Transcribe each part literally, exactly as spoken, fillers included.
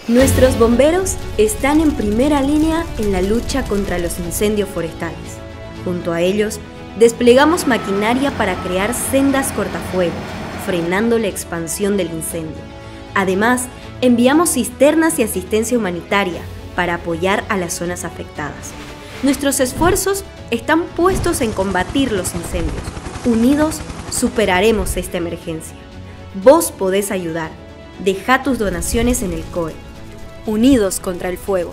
Nuestros bomberos están en primera línea en la lucha contra los incendios forestales. Junto a ellos, desplegamos maquinaria para crear sendas cortafuego, frenando la expansión del incendio. Además, enviamos cisternas y asistencia humanitaria para apoyar a las zonas afectadas. Nuestros esfuerzos están puestos en combatir los incendios. Unidos, superaremos esta emergencia. Vos podés ayudar. Deja tus donaciones en el C O E. Unidos contra el fuego.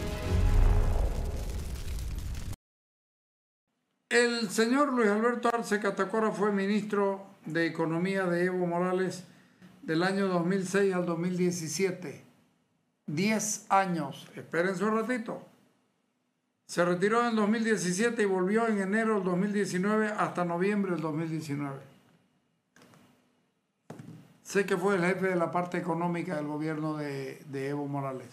El señor Luis Alberto Arce Catacora fue ministro de Economía de Evo Morales del año dos mil seis al dos mil diecisiete. Diez años. Espérense un ratito. Se retiró en el dos mil diecisiete y volvió en enero del dos mil diecinueve hasta noviembre del dos mil diecinueve. Sé que fue el jefe de la parte económica del gobierno de, de Evo Morales.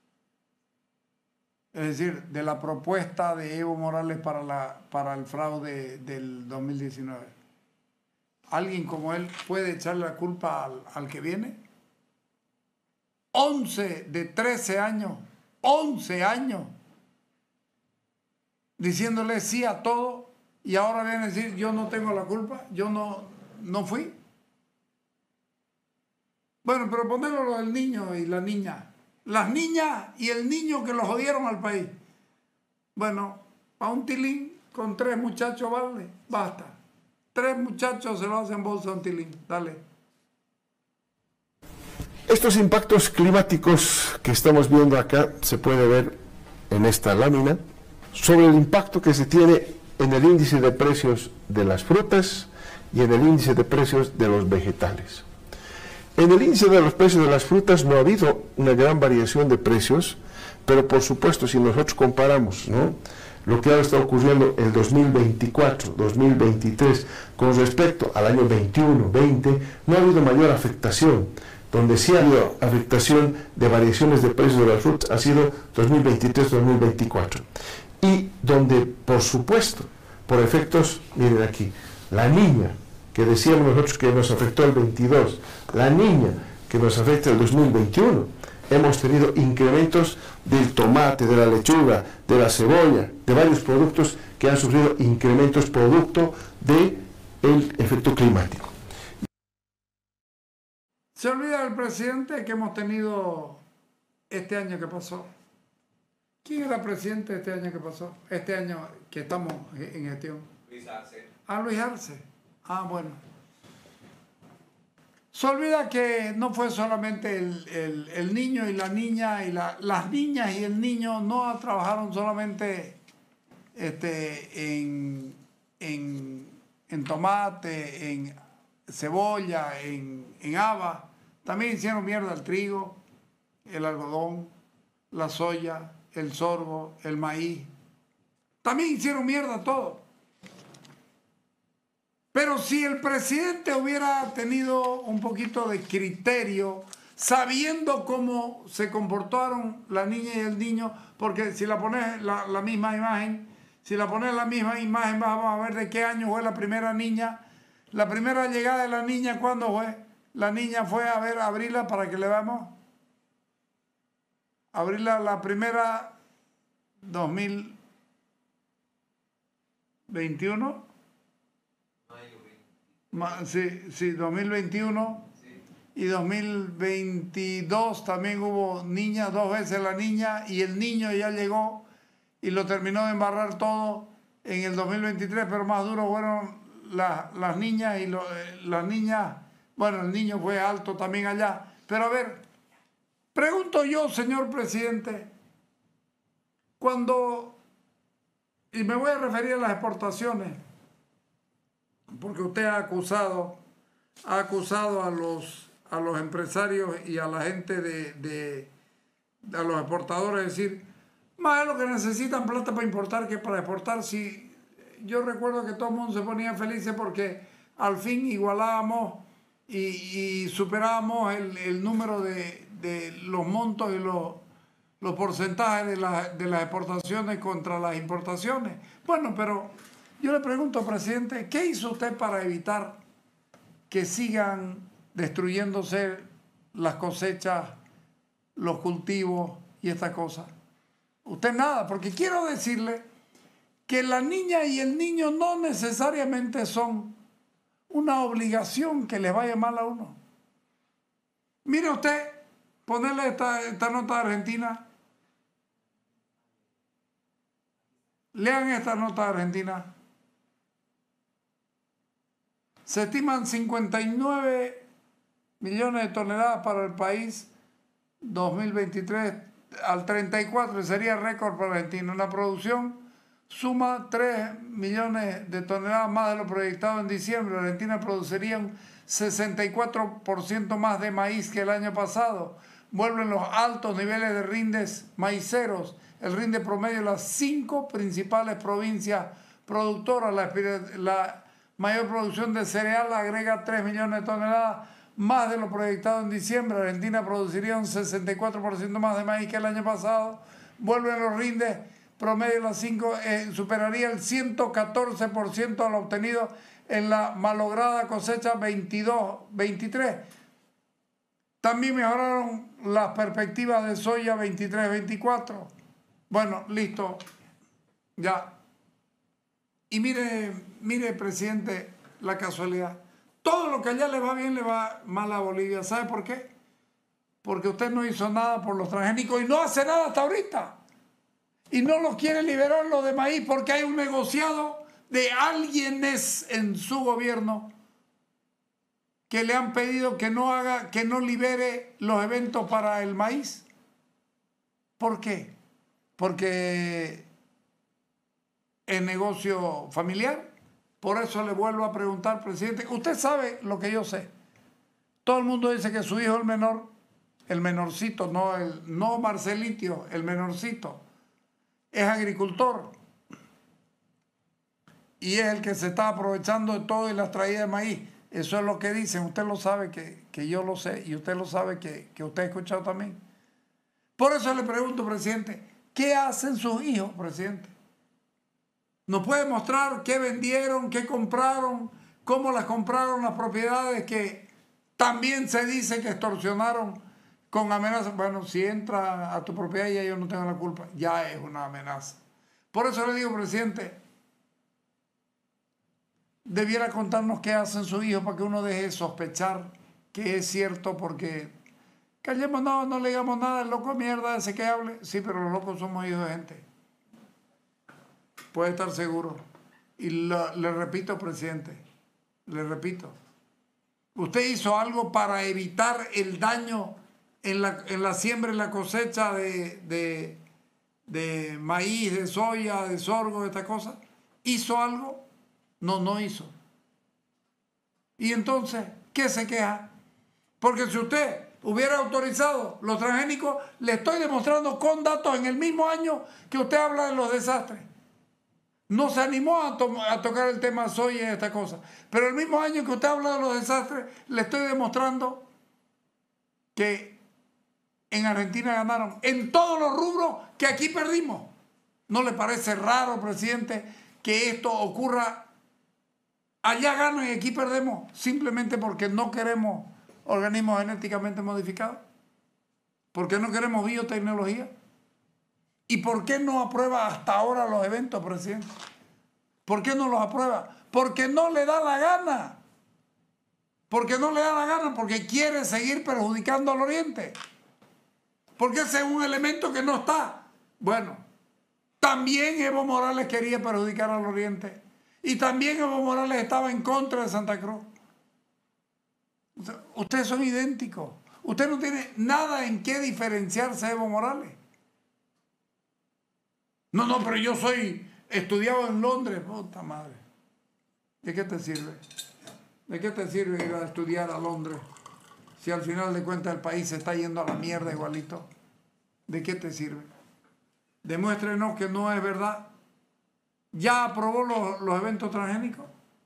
Es decir, de la propuesta de Evo Morales para, la, para el fraude del dos mil diecinueve. ¿Alguien como él puede echarle la culpa al, al que viene? once de trece años, once años, diciéndole sí a todo y ahora viene a decir yo no tengo la culpa, yo no, no fui. Bueno, pero ponelo lo del niño y la niña. Las niñas y el niño que lo jodieron al país. Bueno, a un tilín con tres muchachos vale, basta. Tres muchachos se lo hacen bolsa a un tilín, dale. Estos impactos climáticos que estamos viendo acá se puede ver en esta lámina sobre el impacto que se tiene en el índice de precios de las frutas y en el índice de precios de los vegetales. En el índice de los precios de las frutas no ha habido una gran variación de precios, pero por supuesto si nosotros comparamos, ¿no?, lo que ahora está ocurriendo en el dos mil veinticuatro, dos mil veintitrés con respecto al año veintiuno, veinte, no ha habido mayor afectación. Donde sí ha habido afectación de variaciones de precios de las frutas ha sido dos mil veintitrés, dos mil veinticuatro. Y donde, por supuesto, por efectos, miren aquí, la niña, que decíamos nosotros que nos afectó el veintidós, la niña que nos afecta el dos mil veintiuno, hemos tenido incrementos del tomate, de la lechuga, de la cebolla, de varios productos que han sufrido incrementos producto del efecto climático. Se olvida el presidente que hemos tenido este año que pasó. ¿Quién era presidente este año que pasó? Este año que estamos en gestión. Luis Arce. Ah, Luis Arce. Ah, bueno. Se olvida que no fue solamente el, el, el niño y la niña, y la, las niñas y el niño no trabajaron solamente este, en, en, en tomate, en cebolla, en, en haba. También hicieron mierda el trigo, el algodón, la soya, el sorgo, el maíz. También hicieron mierda todo. Pero si el presidente hubiera tenido un poquito de criterio, sabiendo cómo se comportaron la niña y el niño, porque si la pones la, la misma imagen, si la pones la misma imagen, vamos a ver de qué año fue la primera niña. La primera llegada de la niña, ¿cuándo fue? La niña fue a ver, a abrirla para que le veamos. Abrirla la primera, dos mil veintiuno. Sí, sí, dos mil veintiuno. Sí. Y dos mil veintidós también hubo niña, dos veces la niña, y el niño ya llegó y lo terminó de embarrar todo en el dos mil veintitrés, pero más duro fueron las, las niñas y lo, eh, las niñas, bueno, el niño fue alto también allá. Pero a ver, pregunto yo, señor presidente, cuando, y me voy a referir a las exportaciones, porque usted ha acusado, ha acusado a los, a los empresarios y a la gente de, de, de a los exportadores, de decir, más es lo que necesitan plata para importar que para exportar. Si yo recuerdo que todo el mundo se ponía feliz porque al fin igualábamos y, y superábamos el, el número de, de los montos y los, los porcentajes de, la, de las exportaciones contra las importaciones. Bueno, pero yo le pregunto, presidente, ¿qué hizo usted para evitar que sigan destruyéndose las cosechas los cultivos y estas cosas. Usted nada, porque quiero decirle que la niña y el niño no necesariamente son una obligación que les vaya mal a uno. Mire usted, ponerle esta, esta nota de Argentina. Lean esta nota de Argentina. Se estiman cincuenta y nueve millones de toneladas para el país dos mil veintitrés al treinta y cuatro, sería récord para Argentina. La producción suma tres millones de toneladas más de lo proyectado en diciembre. Argentina produciría un sesenta y cuatro por ciento más de maíz que el año pasado. Vuelven los altos niveles de rindes maiceros. El rinde promedio de las cinco principales provincias productoras. La, la mayor producción de cereal agrega tres millones de toneladas más de lo proyectado en diciembre. Argentina produciría un sesenta y cuatro por ciento más de maíz que el año pasado. Vuelven los rindes promedio de las cinco, eh, superaría el ciento catorce por ciento a lo obtenido en la malograda cosecha veintidós veintitrés. También mejoraron las perspectivas de soya veintitrés veinticuatro. Bueno, listo, ya. Y mire, mire, presidente, la casualidad. Todo lo que allá le va bien le va mal a Bolivia. ¿Sabe por qué? Porque usted no hizo nada por los transgénicos y no hace nada hasta ahorita. Y no los quiere liberar lo de maíz porque hay un negociado de alguienes en su gobierno que le han pedido que no haga, que no libere los eventos para el maíz. ¿Por qué? Porque es negocio familiar. Por eso le vuelvo a preguntar, presidente, usted sabe lo que yo sé. Todo el mundo dice que su hijo el menor, el menorcito, no, el, no Marcelitio, el menorcito, es agricultor. Y es el que se está aprovechando de todo y las traídas de maíz. Eso es lo que dicen. Usted lo sabe que, que yo lo sé y usted lo sabe que, que usted ha escuchado también. Por eso le pregunto, presidente, ¿qué hacen sus hijos, presidente? ¿Nos puede mostrar qué vendieron, qué compraron, cómo las compraron las propiedades que también se dice que extorsionaron con amenazas? Bueno, si entra a tu propiedad y yo no tengo la culpa, ya es una amenaza. Por eso le digo, presidente, debiera contarnos qué hacen sus hijos para que uno deje de sospechar que es cierto, porque callemos, no, no le digamos nada, el loco mierda ese que hable. Sí, pero los locos somos hijos de gente. Puede estar seguro. Y lo, le repito, presidente, le repito, usted hizo algo para evitar el daño en la, en la siembra y la cosecha de, de, de maíz, de soya, de sorgo, de estas cosas. ¿Hizo algo? No, no hizo. Y entonces, ¿qué se queja? Porque si usted hubiera autorizado los transgénicos, le estoy demostrando con datos en el mismo año que usted habla de los desastres. No se animó a, to a tocar el tema soya y esta cosa. Pero el mismo año que usted habla de los desastres, le estoy demostrando que en Argentina ganaron en todos los rubros que aquí perdimos. ¿No le parece raro, presidente, que esto ocurra? Allá ganan y aquí perdemos simplemente porque no queremos organismos genéticamente modificados. ¿Por qué no queremos biotecnología? ¿Y por qué no aprueba hasta ahora los eventos, presidente? ¿Por qué no los aprueba? Porque no le da la gana. Porque no le da la gana, porque quiere seguir perjudicando al Oriente. Porque ese es un elemento que no está. Bueno, también Evo Morales quería perjudicar al Oriente. Y también Evo Morales estaba en contra de Santa Cruz. Ustedes son idénticos. Usted no tiene nada en qué diferenciarse de Evo Morales. No, no, pero yo soy estudiado en Londres. Puta madre. ¿De qué te sirve? ¿De qué te sirve ir a estudiar a Londres si al final de cuentas el país se está yendo a la mierda igualito? ¿De qué te sirve? Demuéstrenos que no es verdad. ¿Ya aprobó los, los eventos transgénicos?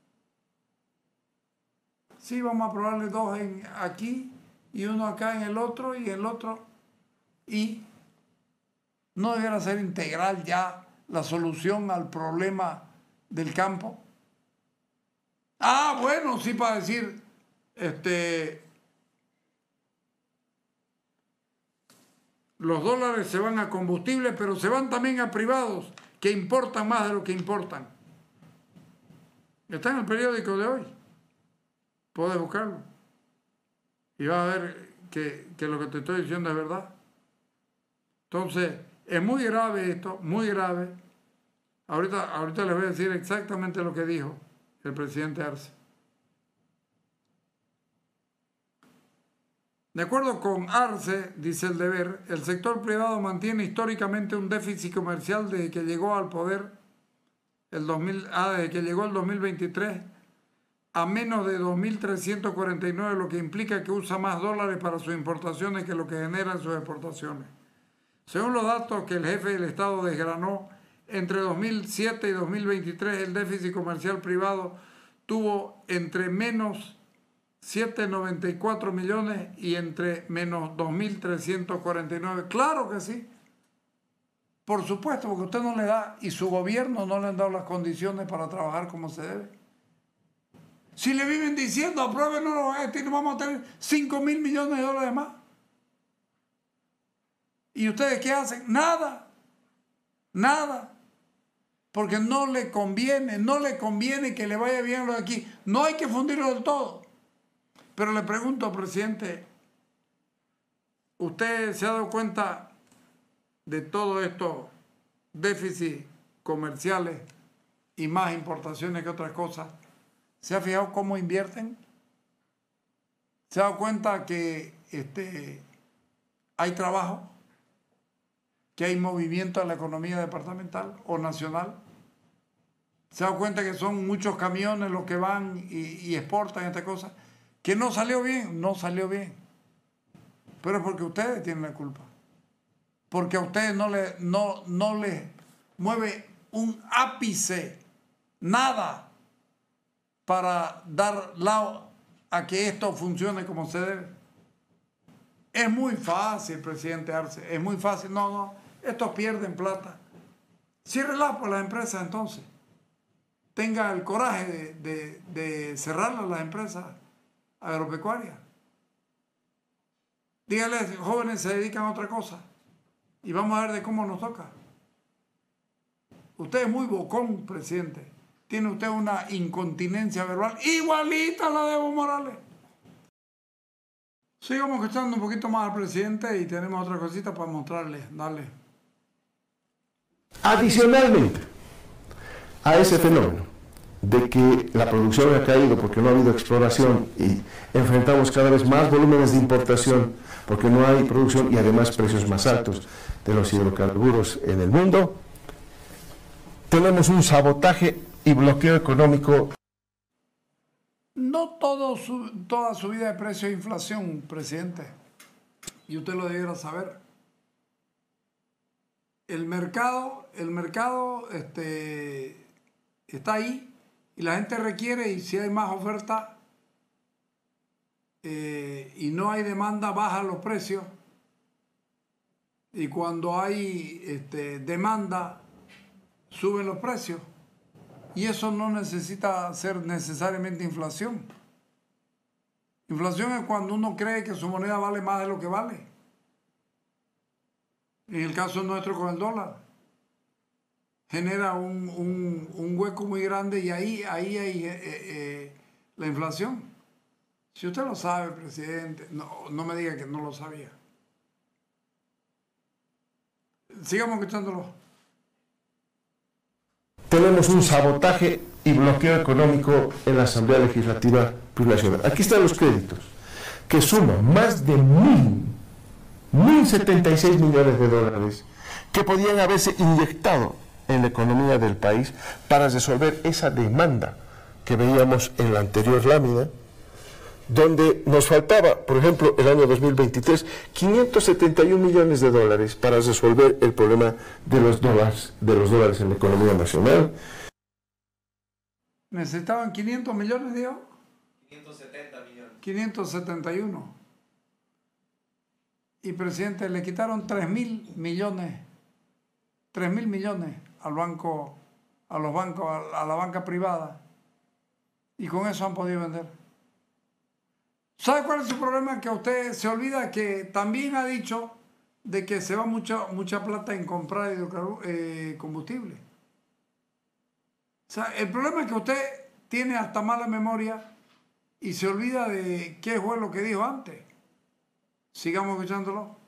Sí, vamos a aprobarle dos en, aquí y uno acá en el otro y el otro. Y no debiera ser integral ya la solución al problema del campo. Ah, bueno, sí, para decir, este, Los dólares se van a combustible, pero se van también a privados que importan más de lo que importan. Está en el periódico de hoy. Puedes buscarlo. Y vas a ver que, que lo que te estoy diciendo es verdad. Entonces, es muy grave esto, muy grave. Ahorita, ahorita les voy a decir exactamente lo que dijo el presidente Arce. De acuerdo con Arce, dice El Deber, el sector privado mantiene históricamente un déficit comercial desde que llegó al poder el dos mil, ah, desde que llegó el dos mil veintitrés a menos de dos mil trescientos cuarenta y nueve, lo que implica que usa más dólares para sus importaciones que lo que generan sus exportaciones. Según los datos que el jefe del Estado desgranó, entre dos mil siete y dos mil veintitrés el déficit comercial privado tuvo entre menos siete coma noventa y cuatro millones y entre menos dos mil trescientos cuarenta y nueve. Claro que sí. Por supuesto, porque usted no le da y su gobierno no le han dado las condiciones para trabajar como se debe. Si le viven diciendo, apruébenos esto y nos vamos a tener cinco mil millones de dólares más. ¿Y ustedes qué hacen? Nada. Nada. Porque no le conviene, no le conviene que le vaya bien lo de aquí. No hay que fundirlo del todo. Pero le pregunto, presidente, ¿usted se ha dado cuenta de todo estos déficits comerciales y más importaciones que otras cosas? ¿Se ha fijado cómo invierten? ¿Se ha dado cuenta que este, hay trabajo? ¿Que hay movimiento en la economía departamental o nacional? ¿Se ha dado cuenta que son muchos camiones los que van y, y exportan esta cosa? Que no salió bien, no salió bien. Pero es porque ustedes tienen la culpa. Porque a ustedes no les no, no le mueve un ápice, nada, para dar lado a que esto funcione como se debe. Es muy fácil, presidente Arce, es muy fácil. No, no, estos pierden plata. Ciérrelas por las empresas entonces. Tenga el coraje de, de, de cerrarlas las empresas agropecuarias. Dígale, jóvenes se dedican a otra cosa y vamos a ver de cómo nos toca. Usted es muy bocón, presidente. Tiene usted una incontinencia verbal igualita a la de Evo Morales. Sigamos escuchando un poquito más al presidente y tenemos otra cosita para mostrarle. Dale. Adicionalmente a ese fenómeno de que la producción ha caído porque no ha habido exploración y enfrentamos cada vez más volúmenes de importación porque no hay producción y además precios más altos de los hidrocarburos en el mundo, tenemos un sabotaje y bloqueo económico. No todo su, toda subida de precio es inflación, presidente, y usted lo debiera saber. El mercado, el mercado este, está ahí y la gente requiere, y si hay más oferta eh, y no hay demanda, bajan los precios. Y cuando hay este, demanda, suben los precios. Y eso no necesita ser necesariamente inflación. Inflación es cuando uno cree que su moneda vale más de lo que vale. En el caso nuestro con el dólar. Genera un, un, un hueco muy grande y ahí, ahí hay eh, eh, la inflación. Si usted lo sabe, presidente, no, no me diga que no lo sabía. Sigamos escuchándolo. Tenemos un sabotaje y bloqueo económico en la Asamblea Legislativa Plurinacional. Aquí están los créditos, que suman más de mil, mil setenta y seis millones de dólares que podían haberse inyectado en la economía del país para resolver esa demanda que veíamos en la anterior lámina, donde nos faltaba, por ejemplo, el año dos mil veintitrés, quinientos setenta y un millones de dólares para resolver el problema de los dólares, de los dólares en la economía nacional. Necesitaban quinientos millones, digo. quinientos setenta millones. quinientos setenta y uno. Y, presidente, le quitaron tres mil millones. tres mil millones al banco, a los bancos, a la banca privada. Y con eso han podido vender. ¿Sabe cuál es su problema? Que usted se olvida que también ha dicho de que se va mucha, mucha plata en comprar eh, combustible. O sea, el problema es que usted tiene hasta mala memoria y se olvida de qué fue lo que dijo antes. Sigamos escuchándolo.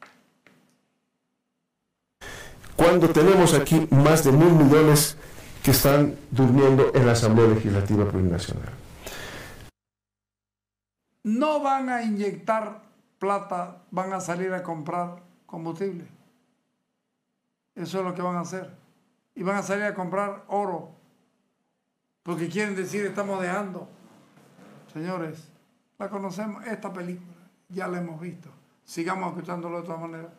Cuando tenemos aquí más de mil millones que están durmiendo en la Asamblea Legislativa Plurinacional. No van a inyectar plata, van a salir a comprar combustible. Eso es lo que van a hacer. Y van a salir a comprar oro. Porque quieren decir, estamos dejando. Señores, la conocemos, esta película, ya la hemos visto. Sigamos escuchándolo de otra manera.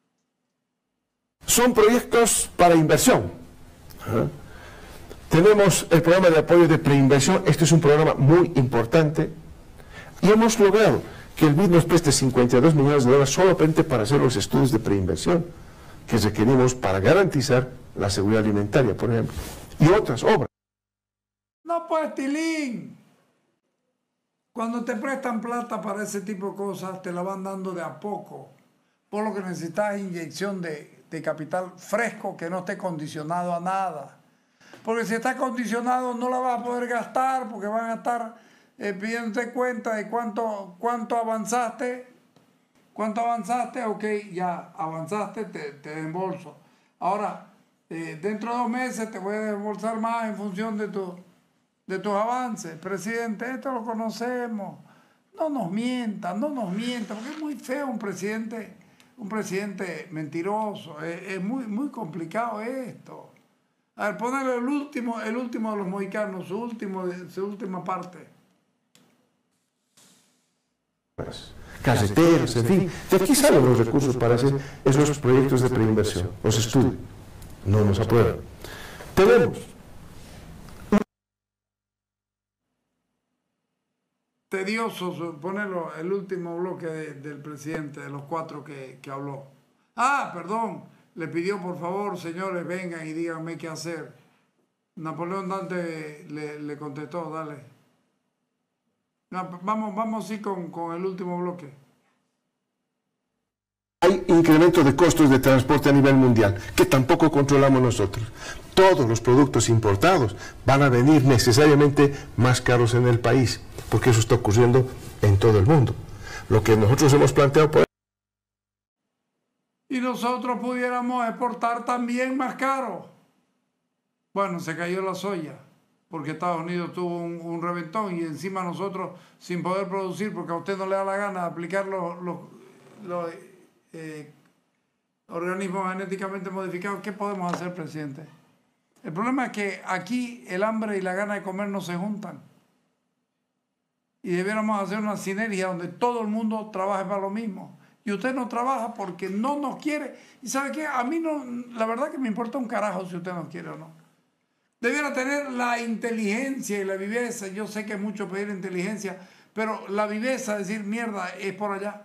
Son proyectos para inversión. ¿Eh? Tenemos el programa de apoyo de preinversión. Este es un programa muy importante. Y hemos logrado que el B I D nos preste cincuenta y dos millones de dólares solamente para hacer los estudios de preinversión que requerimos para garantizar la seguridad alimentaria, por ejemplo, y otras obras. No, pues, Tilín. Cuando te prestan plata para ese tipo de cosas, te la van dando de a poco. Por lo que necesitas inyección de, de capital fresco que no esté condicionado a nada. Porque si está condicionado no la vas a poder gastar porque van a estar eh, pidiéndote cuenta de cuánto, cuánto avanzaste. ¿Cuánto avanzaste? Ok, ya avanzaste, te, te desembolso. Ahora, eh, dentro de dos meses te voy a desembolsar más en función de tu... de tus avances. Presidente, esto lo conocemos. No nos mientan, no nos mientan, porque es muy feo un presidente, un presidente mentiroso. Es, es muy, muy complicado esto. A ver, ponerle el último, el último de los mohicanos, su, último, su última parte. Carreteras, en fin. De aquí salen los recursos para hacer esos proyectos de preinversión, los estudios. No nos aprueban. Tenemos tedioso ponerlo el último bloque de, del presidente, de los cuatro que, que habló. Ah, perdón, le pidió por favor, señores, vengan y díganme qué hacer. Napoleón Dante le, le contestó, dale. No, vamos, vamos sí con, con el último bloque. Hay incremento de costos de transporte a nivel mundial, que tampoco controlamos nosotros. Todos los productos importados van a venir necesariamente más caros en el país, porque eso está ocurriendo en todo el mundo. Lo que nosotros hemos planteado... Por... Y nosotros pudiéramos exportar también más caro. Bueno, se cayó la soya, porque Estados Unidos tuvo un, un reventón y encima nosotros sin poder producir, porque a usted no le da la gana de aplicar los... los, los Eh, organismos genéticamente modificados. ¿Qué podemos hacer, presidente? El problema es que aquí el hambre y la gana de comer no se juntan y debiéramos hacer una sinergia donde todo el mundo trabaje para lo mismo y usted no trabaja porque no nos quiere. Y ¿sabe qué? A mí no, la verdad que me importa un carajo si usted nos quiere o no. Debiera tener la inteligencia y la viveza. Yo sé que es mucho pedir inteligencia, pero la viveza, decir mierda, es por allá.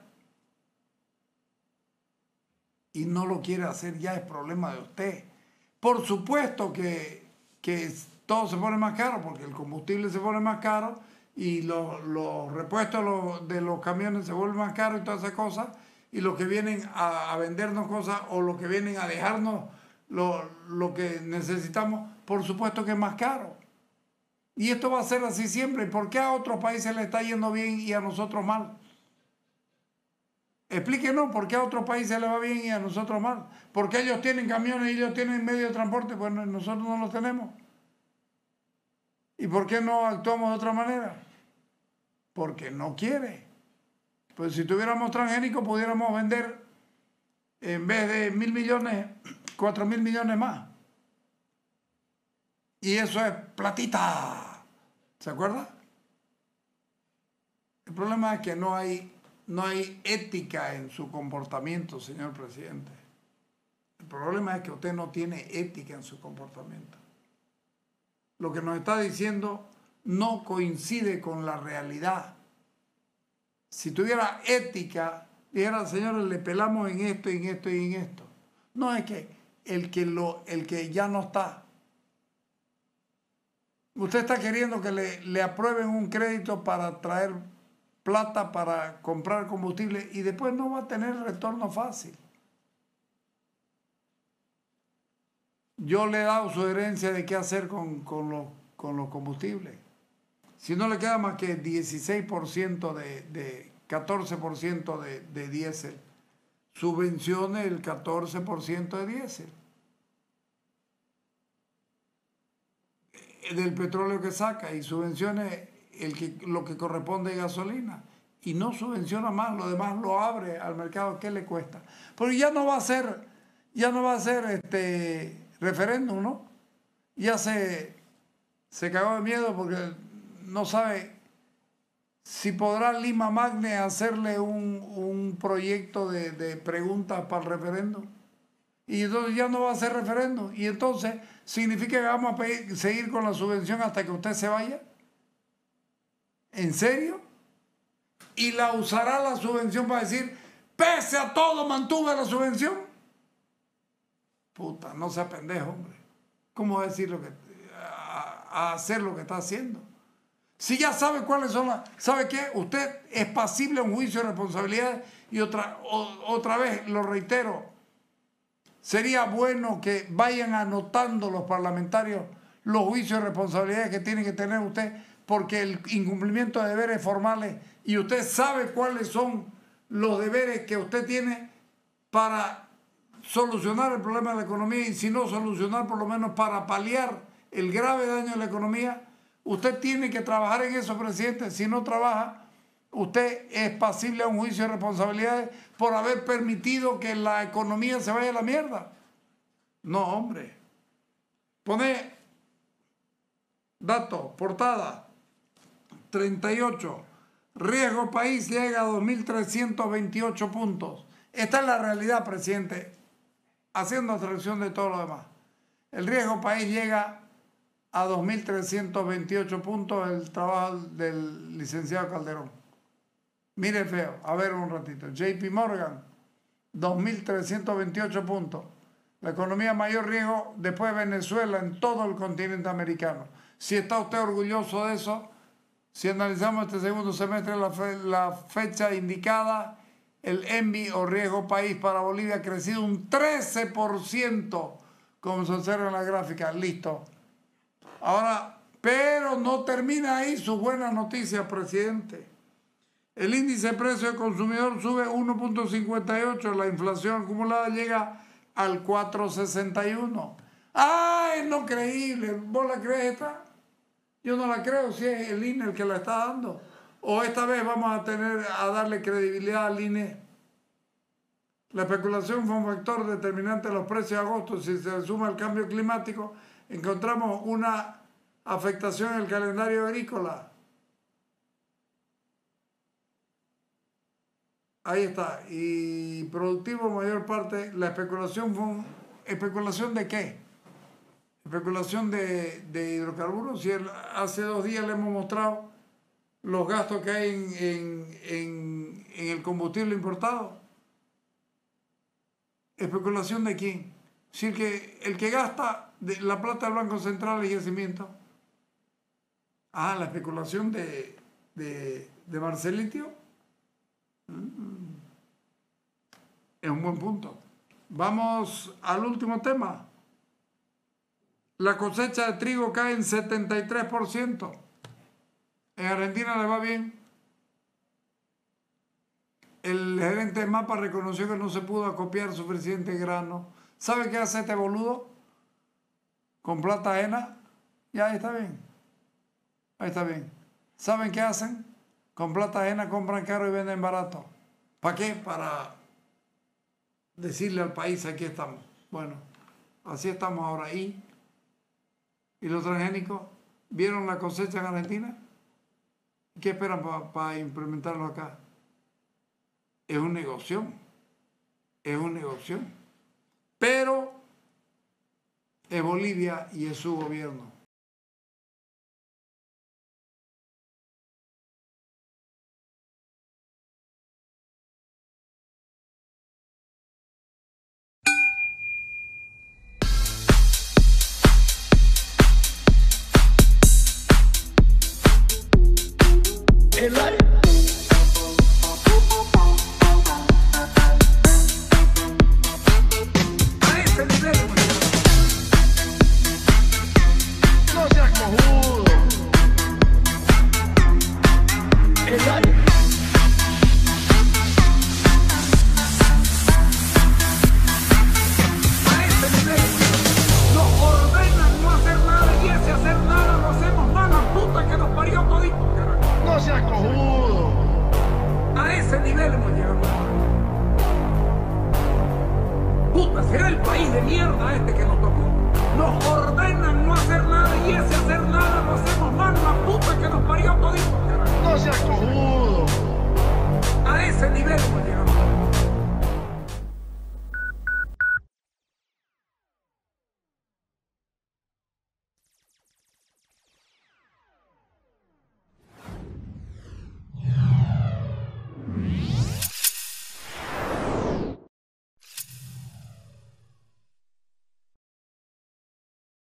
Y no lo quiere hacer, ya es problema de usted. Por supuesto que, que todo se pone más caro, porque el combustible se pone más caro y los, los repuestos los, de los camiones se vuelven más caros y todas esas cosas, y los que vienen a, a vendernos cosas o los que vienen a dejarnos lo, lo que necesitamos, por supuesto que es más caro. Y esto va a ser así siempre. ¿Por qué a otros países les está yendo bien y a nosotros mal? Explíquenos por qué a otros países les va bien y a nosotros mal. ¿Por qué ellos tienen camiones y ellos tienen medios de transporte? Pues nosotros no los tenemos. ¿Y por qué no actuamos de otra manera? Porque no quiere. Pues si tuviéramos transgénicos pudiéramos vender en vez de mil millones, cuatro mil millones más. Y eso es platita. ¿Se acuerda? El problema es que no hay... No hay ética en su comportamiento, señor presidente. El problema es que usted no tiene ética en su comportamiento. Lo que nos está diciendo no coincide con la realidad. Si tuviera ética, dijera, señores, le pelamos en esto, en esto y en esto. No es que el que, lo, el que ya no está. Usted está queriendo que le, le aprueben un crédito para traer plata para comprar combustible y después no va a tener retorno fácil. yo le he dado sugerencia de qué hacer con, con, los, con los combustibles. Si no le queda más que dieciséis por ciento de, de catorce por ciento de, de diésel, subvencione el catorce por ciento de diésel del petróleo que saca y subvencione el que, lo que corresponde de gasolina y no subvenciona más, lo demás lo abre al mercado. ¿Qué le cuesta? Porque ya no va a ser, ya no va a ser este referéndum, ¿no? Ya se, se cagó de miedo porque no sabe si podrá Lima Magne hacerle un, un proyecto de, de preguntas para el referéndum. Y entonces ya no va a ser referéndum. Y entonces significa que vamos a pedir, seguir con la subvención hasta que usted se vaya. ¿En serio? Y la usará la subvención para decir, pese a todo mantuve la subvención. Puta, no sea pendejo, hombre. ¿Cómo decir lo que, a, a hacer lo que está haciendo? Si ya sabe cuáles son las... ¿Sabe qué? Usted es pasible a un juicio de responsabilidad y otra, o, otra vez, lo reitero, sería bueno que vayan anotando los parlamentarios los juicios de responsabilidad que tiene que tener usted, porque el incumplimiento de deberes formales, y usted sabe cuáles son los deberes que usted tiene para solucionar el problema de la economía, y si no solucionar, por lo menos para paliar el grave daño a la economía. Usted tiene que trabajar en eso, presidente. Si no trabaja, usted es pasible a un juicio de responsabilidades por haber permitido que la economía se vaya a la mierda. No, hombre. Pone dato, portada, treinta y ocho. Riesgo país llega a dos mil trescientos veintiocho puntos. Esta es la realidad, presidente, haciendo abstracción de todo lo demás. El riesgo país llega a dos mil trescientos veintiocho puntos el trabajo del licenciado Calderón. Mire feo, a ver un ratito. J P Morgan, dos mil trescientos veintiocho puntos. La economía mayor riesgo después de Venezuela en todo el continente americano. Si está usted orgulloso de eso, si analizamos este segundo semestre, la, fe, la fecha indicada, el E N V I o riesgo país para Bolivia ha crecido un trece por ciento, como se observa en la gráfica. Listo. Ahora, pero no termina ahí su buena noticia, presidente. El índice de precio del consumidor sube uno punto cincuenta y ocho, la inflación acumulada llega al cuatro punto sesenta y uno. ¡Ay, no creíble! ¿Vos la crees esta? Yo no la creo, si es el I N E el que la está dando. O esta vez vamos a tener a darle credibilidad al I N E. La especulación fue un factor determinante de los precios de agosto. Si se suma el cambio climático, encontramos una afectación en el calendario agrícola. Ahí está. Y productivo, mayor parte, la especulación fue un, ¿especulación de qué? Especulación de, de hidrocarburos. Y el, hace dos días le hemos mostrado los gastos que hay en, en, en, en el combustible importado. ¿Especulación de quién? Si el que, el que gasta de la plata del Banco Central y yacimiento. Ah, la especulación de, de, de Marcelitio. Mm. Es un buen punto. Vamos al último tema. La cosecha de trigo cae en setenta y tres por ciento. En Argentina le va bien. El gerente de MAPA reconoció que no se pudo acopiar suficiente grano. ¿Sabe qué hace este boludo? Con plata ajena. Ya, ahí está bien. Ahí está bien. ¿Saben qué hacen? Con plata ajena compran caro y venden barato. ¿Para qué? Para decirle al país, aquí estamos. Bueno, así estamos ahora. ¿Y, ¿Y los transgénicos vieron la cosecha en Argentina? ¿Qué esperan para pa implementarlo acá? Es un negocio. Es un negocio. Pero es Bolivia y es su gobierno. El aire. será el país de mierda este que nos tocó. No jodas.